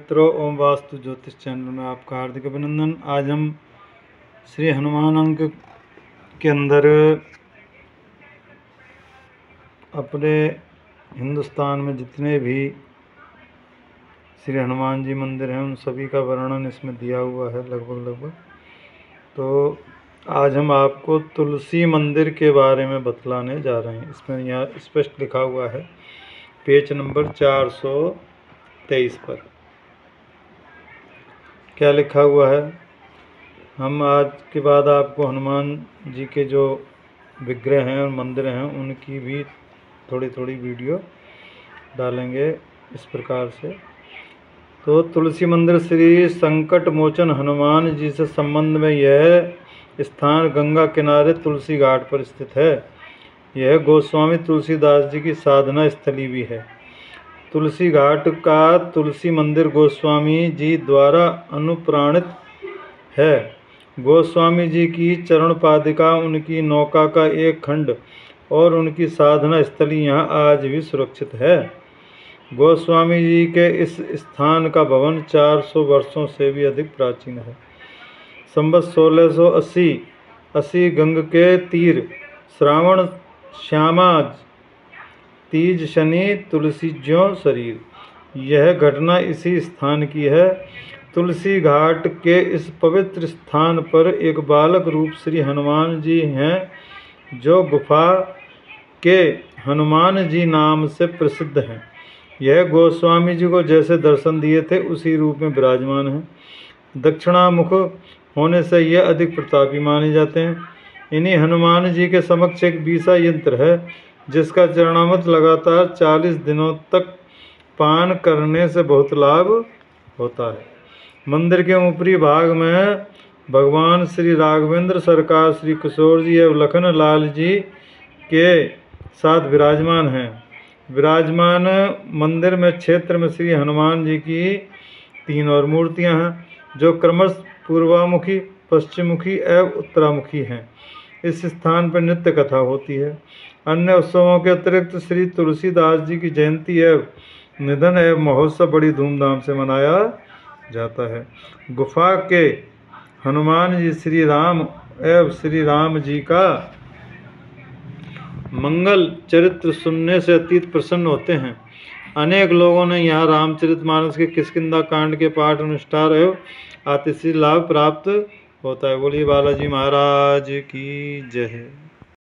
मित्रों, ओम वास्तु ज्योतिष चैनल में आपका हार्दिक अभिनंदन। आज हम श्री हनुमान अंक के अंदर अपने हिंदुस्तान में जितने भी श्री हनुमान जी मंदिर हैं उन सभी का वर्णन इसमें दिया हुआ है लगभग। तो आज हम आपको तुलसी मंदिर के बारे में बतलाने जा रहे हैं। इसमें यहाँ स्पष्ट लिखा हुआ है पेज नंबर 423 पर क्या लिखा हुआ है। हम आज के बाद आपको हनुमान जी के जो विग्रह हैं और मंदिर हैं उनकी भी थोड़ी वीडियो डालेंगे इस प्रकार से। तो तुलसी मंदिर श्री संकट मोचन हनुमान जी से संबंध में यह स्थान गंगा किनारे तुलसी घाट पर स्थित है। यह गोस्वामी तुलसीदास जी की साधना स्थली भी है। तुलसी घाट का तुलसी मंदिर गोस्वामी जी द्वारा अनुप्राणित है। गोस्वामी जी की चरण पादिका, उनकी नौका का एक खंड और उनकी साधना स्थली यहाँ आज भी सुरक्षित है। गोस्वामी जी के इस स्थान का भवन 400 वर्षों से भी अधिक प्राचीन है। संवत 1680 गंग के तीर श्रावण श्यामाज तीज शनि तुलसी ज्यों शरीर। यह घटना इसी स्थान की है। तुलसी घाट के इस पवित्र स्थान पर एक बालक रूप श्री हनुमान जी हैं जो गुफा के हनुमान जी नाम से प्रसिद्ध हैं। यह गोस्वामी जी को जैसे दर्शन दिए थे उसी रूप में विराजमान हैं। दक्षिणामुख होने से यह अधिक प्रतापी माने जाते हैं। इन्हीं हनुमान जी के समक्ष एक बीसा यंत्र है जिसका चरणामृत लगातार 40 दिनों तक पान करने से बहुत लाभ होता है। मंदिर के ऊपरी भाग में भगवान श्री राघवेंद्र सरकार, श्री किशोर जी एवं लखन लाल जी के साथ विराजमान हैं। विराजमान मंदिर में क्षेत्र में श्री हनुमान जी की 3 और मूर्तियां हैं जो क्रमशः पूर्वामुखी, पश्चिममुखी एवं उत्तरामुखी हैं। इस स्थान पर नित्य कथा होती है। अन्य उत्सवों के अतिरिक्त श्री तुलसीदास जी की जयंती एवं निधन एवं महोत्सव बड़ी धूमधाम से मनाया जाता है। गुफा के हनुमान जी श्री राम एवं श्री राम जी का मंगल चरित्र सुनने से अतीत प्रसन्न होते हैं। अनेक लोगों ने यहाँ रामचरितमानस के किष्किंधा कांड के पाठ अनुष्ठान एवं आतिशी लाभ प्राप्त होता है। बोलिए बालाजी महाराज की जय।